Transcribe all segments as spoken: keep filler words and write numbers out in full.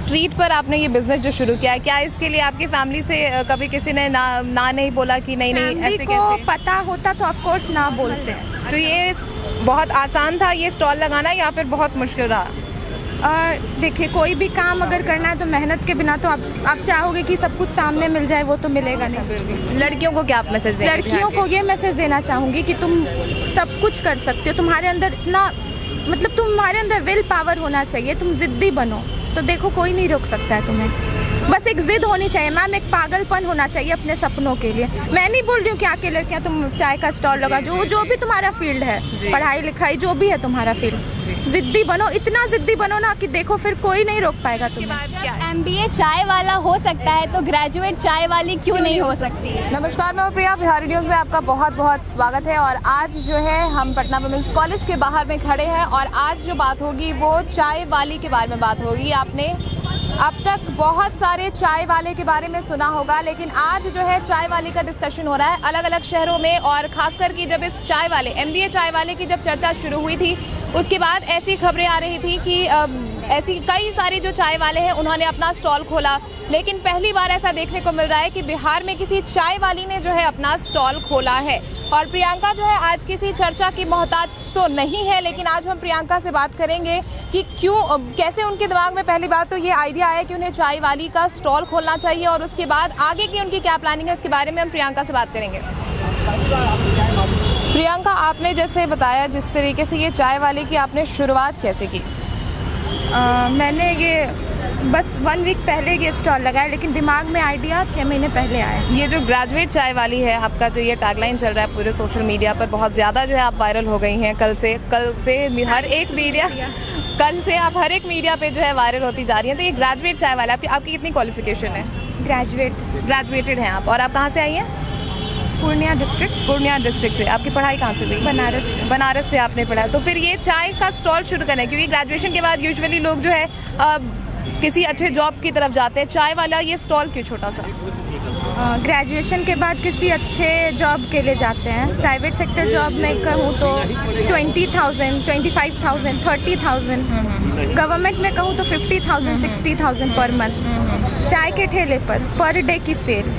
Street पर आपने ये बिजनेस जो शुरू किया है, क्या इसके लिए आपकी फैमिली से कभी किसी ने ना ना नहीं बोला कि नहीं नहीं ऐसे को कैसे? पता होता तो ऑफ कोर्स ना बोलते हैं। तो ये बहुत आसान था ये स्टॉल लगाना या फिर बहुत मुश्किल रहा? देखिए, कोई भी काम अगर करना है तो मेहनत के बिना तो आप आप चाहोगे कि सब कुछ सामने मिल जाए, वो तो मिलेगा नहीं। लड़कियों को क्या आप मैसेज देंगे? लड़कियों को ये मैसेज देना चाहूँगी कि तुम सब कुछ कर सकते हो। तुम्हारे अंदर इतना मतलब तुम्हारे अंदर विल पावर होना चाहिए। तुम जिद्दी बनो तो देखो कोई नहीं रोक सकता है तुम्हें। बस एक जिद होनी चाहिए मैम, एक पागलपन होना चाहिए अपने सपनों के लिए। मैं नहीं बोल रही हूँ कि आके लड़कियाँ तुम चाय का स्टॉल लगा, जो जो भी तुम्हारा फील्ड है, पढ़ाई लिखाई जो भी है तुम्हारा फील्ड, जिद्दी बनो, इतना जिद्दी बनो ना कि देखो फिर कोई नहीं रोक पाएगा तुम्हें। एमबीए चाय वाला हो सकता है तो ग्रेजुएट चाय वाली क्यों नहीं हो सकती? नमस्कार, मैं प्रिया, बिहारी न्यूज़ में आपका बहुत बहुत स्वागत है। और आज जो है हम पटना वुमेंस कॉलेज के बाहर में खड़े हैं और आज जो बात होगी वो चाय वाली के बारे में बात होगी। आपने अब तक बहुत सारे चाय वाले के बारे में सुना होगा, लेकिन आज जो है चाय वाले का डिस्कशन हो रहा है अलग अलग शहरों में। और खासकर कि जब इस चाय वाले एमबीए चाय वाले की जब चर्चा शुरू हुई थी उसके बाद ऐसी खबरें आ रही थी कि ऐसी कई सारे जो चाय वाले हैं उन्होंने अपना स्टॉल खोला, लेकिन पहली बार ऐसा देखने को मिल रहा है कि बिहार में किसी चाय वाली ने जो है अपना स्टॉल खोला है। और प्रियंका जो है आज किसी चर्चा की मोहताज तो नहीं है, लेकिन आज हम प्रियंका से बात करेंगे कि क्यों, कैसे उनके दिमाग में पहली बात तो ये आइडिया आया कि उन्हें चाय वाली का स्टॉल खोलना चाहिए और उसके बाद आगे की उनकी क्या प्लानिंग है उसके बारे में हम प्रियंका से बात करेंगे। प्रियंका, आपने जैसे बताया जिस तरीके से ये चाय वाले की आपने शुरुआत कैसे की? आ, मैंने ये बस वन वीक पहले ये स्टॉल लगाया, लेकिन दिमाग में आइडिया छः महीने पहले आया। ये जो ग्रेजुएट चाय वाली है आपका जो ये टैगलाइन चल रहा है पूरे सोशल मीडिया पर, बहुत ज़्यादा जो है आप वायरल हो गई हैं। कल से कल से हर एक मीडिया कल से आप हर एक मीडिया पे जो है वायरल होती जा रही हैं। तो ये ग्रेजुएट चाय वाला, आपकी आपकी कितनी क्वालिफिकेशन है? ग्रेजुएट ग्रेजुएटेड हैं आप। और आप कहाँ से आई हैं? पूर्णिया डिस्ट्रिक्ट। पूर्णिया डिस्ट्रिक्ट से। आपकी पढ़ाई कहाँ से हुई? बनारस से। बनारस से आपने पढ़ा। तो फिर ये चाय का स्टॉल शुरू करना है, क्योंकि ग्रेजुएशन के बाद यूजुअली लोग जो है आ, किसी अच्छे जॉब की तरफ जाते हैं। चाय वाला ये स्टॉल क्यों छोटा सा? ग्रेजुएशन के बाद किसी अच्छे जॉब के लिए जाते हैं। प्राइवेट सेक्टर जॉब में कहूँ तो twenty thousand twenty five thousand thirty thousand government में कहूँ तो fifty thousand sixty thousand per month. चाय के ठेले पर पर डे की sale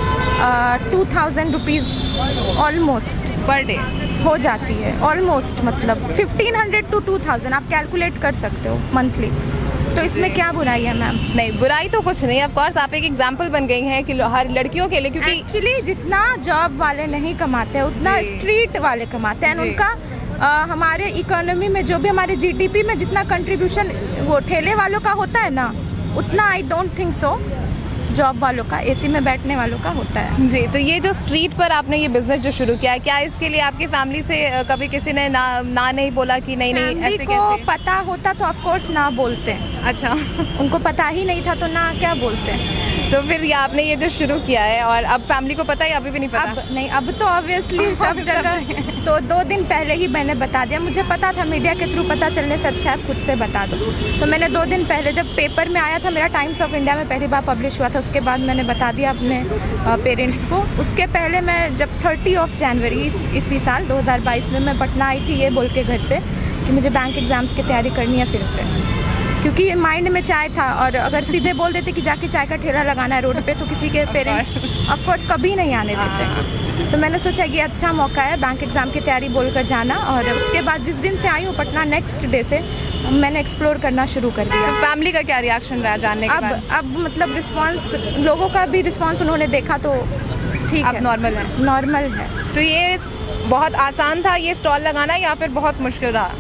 two thousand rupees almost per day हो जाती है। ऑलमोस्ट मतलब fifteen hundred two two thousand आप कैलकुलेट कर सकते हो मंथली। तो इसमें क्या बुराई है मैम? नहीं, बुराई तो कुछ नहीं। ऑफ कोर्स आप एक एग्जांपल बन गई हैं कि हर लड़कियों के लिए, क्योंकि एक्चुअली जितना जॉब वाले नहीं कमाते उतना स्ट्रीट वाले कमाते हैं। उनका आ, हमारे इकोनॉमी में जो भी हमारे जीडीपी में जितना कंट्रीब्यूशन वो ठेले वालों का होता है ना, उतना I don't think so job वालों का, एसी में बैठने वालों का होता है। जी, तो ये जो स्ट्रीट पर आपने ये बिजनेस जो शुरू किया है, क्या इसके लिए आपकी फैमिली से कभी किसी ने ना ना नहीं बोला कि नहीं नहीं ऐसे को कैसे? पता होता तो ऑफ कोर्स ना बोलते हैं। अच्छा उनको पता ही नहीं था तो ना क्या बोलते हैं। तो फिर ये आपने ये जो शुरू किया है और अब फैमिली को पता है, अभी भी नहीं पता? अब नहीं, अब तो ऑब्वियसली सब जगह। तो दो दिन पहले ही मैंने बता दिया। मुझे पता था मीडिया के थ्रू पता चलने से अच्छा है खुद से बता दो। तो मैंने दो दिन पहले जब पेपर में आया था, मेरा टाइम्स ऑफ इंडिया में पहली बार पब्लिश हुआ था, उसके बाद मैंने बता दिया अपने पेरेंट्स को। उसके पहले मैं जब थर्टी ऑफ जनवरी इस, इसी साल दो हज़ार बाईस में मैं पटना आई थी ये बोल के घर से कि मुझे बैंक एग्ज़ाम्स की तैयारी करनी है फिर से, क्योंकि माइंड में चाय था। और अगर सीधे बोल देते कि जाके चाय का ठेला लगाना है रोड पे तो किसी के पेरेंट्स ऑफ कोर्स कभी नहीं आने देते। तो मैंने सोचा कि अच्छा मौका है बैंक एग्ज़ाम की तैयारी बोलकर जाना। और उसके बाद जिस दिन से आई हूँ पटना, नेक्स्ट डे से मैंने एक्सप्लोर करना शुरू कर दिया। तो फैमिली का क्या रिएक्शन रहा जानने के अब बाद? अब मतलब रिस्पांस, लोगों का भी रिस्पांस उन्होंने देखा तो ठीक है, नॉर्मल है। नॉर्मल है। तो ये बहुत आसान था ये स्टॉल लगाना या फिर बहुत मुश्किल रहा?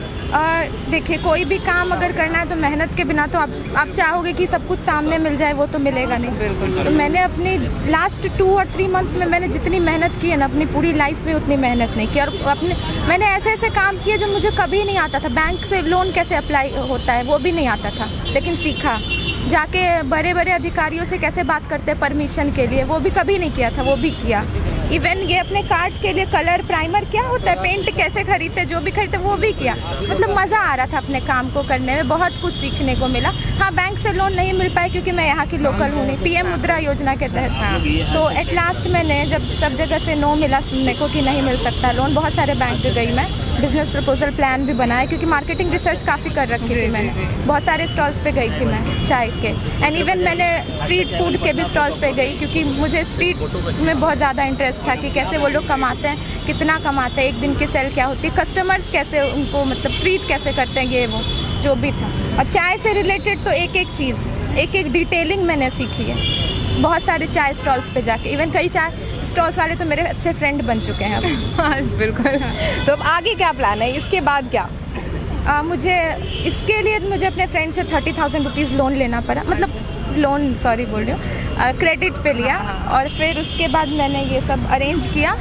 देखिए, कोई भी काम अगर करना है तो मेहनत के बिना तो आप आप चाहोगे कि सब कुछ सामने मिल जाए, वो तो मिलेगा नहीं। बिल्कुल। तो मैंने अपनी लास्ट टू और थ्री मंथ्स में मैंने जितनी मेहनत की है ना, अपनी पूरी लाइफ में उतनी मेहनत नहीं की। और अपने मैंने ऐसे ऐसे काम किए जो मुझे कभी नहीं आता था। बैंक से लोन कैसे अप्लाई होता है वो भी नहीं आता था, लेकिन सीखा। जाके बड़े बड़े अधिकारियों से कैसे बात करते हैं परमिशन के लिए, वो भी कभी नहीं किया था, वो भी किया। इवन ये अपने कार्ड के लिए कलर प्राइमर क्या होता है, पेंट कैसे खरीदते, जो भी खरीदते वो भी किया। मतलब मज़ा आ रहा था अपने काम को करने में, बहुत कुछ सीखने को मिला। हाँ, बैंक से लोन नहीं मिल पाए क्योंकि मैं यहाँ की लोकल हूँ नहीं, पीएम मुद्रा योजना के तहत। तो एट लास्ट मैंने जब सब जगह से नो मिला सुनने को कि नहीं मिल सकता लोन, बहुत सारे बैंक गई मैं, बिजनेस प्रपोजल प्लान भी बनाया, क्योंकि मार्केटिंग रिसर्च काफ़ी कर रखी थी मैंने। बहुत सारे स्टॉल्स पे गई थी मैं चाय के, एंड इवन मैंने स्ट्रीट फूड के भी स्टॉल्स पे गई, क्योंकि मुझे स्ट्रीट में बहुत ज़्यादा इंटरेस्ट था कि कैसे वो लोग कमाते हैं, कितना कमाते हैं, एक दिन की सेल क्या होती है, कस्टमर्स कैसे उनको मतलब ट्रीट कैसे करते हैं, ये वो जो भी था। और चाय से रिलेटेड तो एक एक चीज़, एक एक डिटेलिंग मैंने सीखी है बहुत सारे चाय स्टॉल्स पे जाके। इवन कई चाय स्टॉल्स वाले तो मेरे अच्छे फ्रेंड बन चुके हैं अब। बिल्कुल। तो अब आगे क्या प्लान है, इसके बाद क्या? आ, मुझे इसके लिए मुझे अपने फ्रेंड से थर्टी थाउजेंड रुपीज़ लोन लेना पड़ा, मतलब लोन सॉरी बोल रही हूँ, क्रेडिट पे लिया। और फिर उसके बाद मैंने ये सब अरेंज किया,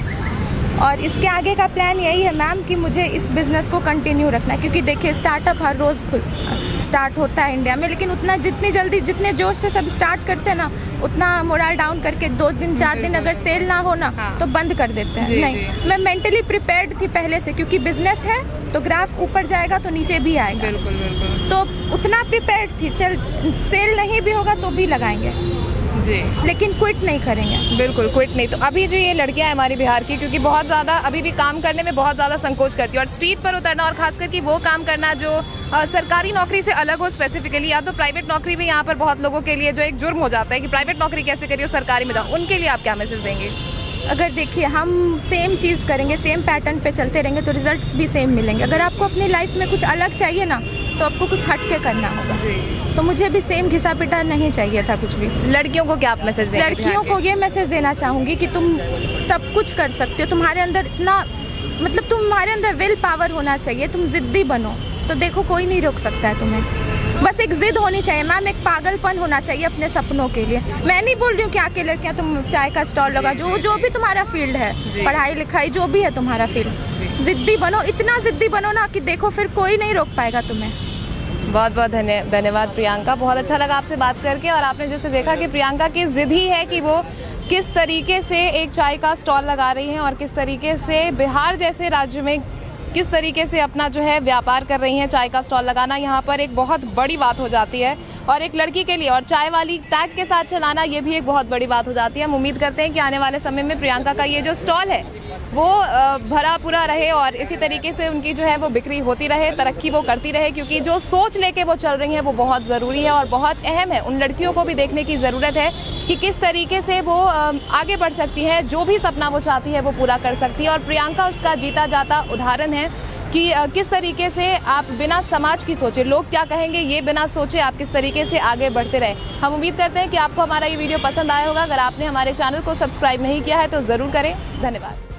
और इसके आगे का प्लान यही है मैम कि मुझे इस बिज़नेस को कंटिन्यू रखना है, क्योंकि देखिए स्टार्टअप हर रोज़ स्टार्ट होता है इंडिया में, लेकिन उतना जितनी जल्दी जितने जोश से सब स्टार्ट करते हैं ना, उतना मोरल डाउन करके दो दिन चार दिन अगर सेल ना हो ना हाँ। तो बंद कर देते हैं। नहीं, मैं मेंटली प्रिपेयर्ड थी पहले से, क्योंकि बिजनेस है तो ग्राफ ऊपर जाएगा तो नीचे भी आएगा। बिल्कुल बिल्कुल। तो उतना प्रिपेयर्ड थी, चल सेल नहीं भी होगा तो भी लगाएंगे जी, लेकिन क्विट नहीं करेंगे। बिल्कुल क्विट नहीं। तो अभी जो ये लड़कियां हैं हमारी बिहार की, क्योंकि बहुत ज़्यादा अभी भी काम करने में बहुत ज़्यादा संकोच करती है, और स्ट्रीट पर उतरना और खासकर कि वो काम करना जो आ, सरकारी नौकरी से अलग हो स्पेसिफिकली, या तो प्राइवेट नौकरी भी यहाँ पर बहुत लोगों के लिए जो एक जुर्म हो जाता है कि प्राइवेट नौकरी कैसे करिए सरकारी में जाओ, उनके लिए आप क्या मैसेज देंगे? अगर देखिए हम सेम चीज़ करेंगे, सेम पैटर्न पे चलते रहेंगे तो रिजल्ट्स भी सेम मिलेंगे। अगर आपको अपनी लाइफ में कुछ अलग चाहिए ना, तो आपको कुछ हट के करना होगा जी। तो मुझे भी सेम घिसा पिटा नहीं चाहिए था कुछ भी। लड़कियों को क्या आप मैसेज देंगे? लड़कियों को ये मैसेज देना चाहूँगी कि तुम सब कुछ कर सकते हो, तुम्हारे अंदर इतना मतलब तुम्हारे अंदर विल पावर होना चाहिए, तुम जिद्दी बनो तो देखो कोई नहीं रोक सकता है तुम्हें। बस एक जिद होनी चाहिए मैम, एक पागलपन होना चाहिए अपने सपनों के लिए। मैं नहीं बोल रही हूँ कि आके लड़कियाँ तुम चाय का स्टॉल लगा, जो जो भी तुम्हारा फील्ड है, पढ़ाई लिखाई जो भी है तुम्हारा फील्ड, जिद्दी बनो, इतना जिद्दी बनो ना कि देखो फिर कोई नहीं रोक पाएगा तुम्हें। बहुत बहुत धन्य धन्यवाद प्रियंका, बहुत अच्छा लगा आपसे बात करके। और आपने जैसे देखा कि प्रियंका की जिद ही है कि वो किस तरीके से एक चाय का स्टॉल लगा रही हैं, और किस तरीके से बिहार जैसे राज्य में किस तरीके से अपना जो है व्यापार कर रही हैं। चाय का स्टॉल लगाना यहाँ पर एक बहुत बड़ी बात हो जाती है, और एक लड़की के लिए, और चाय वाली टैग के साथ चलाना ये भी एक बहुत बड़ी बात हो जाती है। हम उम्मीद करते हैं कि आने वाले समय में प्रियंका का ये जो स्टॉल है वो भरा पूरा रहे, और इसी तरीके से उनकी जो है वो बिक्री होती रहे, तरक्की वो करती रहे, क्योंकि जो सोच लेके वो चल रही हैं वो बहुत ज़रूरी है और बहुत अहम है। उन लड़कियों को भी देखने की ज़रूरत है कि किस तरीके से वो आगे बढ़ सकती हैं, जो भी सपना वो चाहती है वो पूरा कर सकती है। और प्रियंका उसका जीता जाता उदाहरण है कि किस तरीके से आप बिना समाज की सोचे, लोग क्या कहेंगे ये बिना सोचे आप किस तरीके से आगे बढ़ते रहे। हम उम्मीद करते हैं कि आपको हमारा ये वीडियो पसंद आया होगा। अगर आपने हमारे चैनल को सब्सक्राइब नहीं किया है तो ज़रूर करें। धन्यवाद।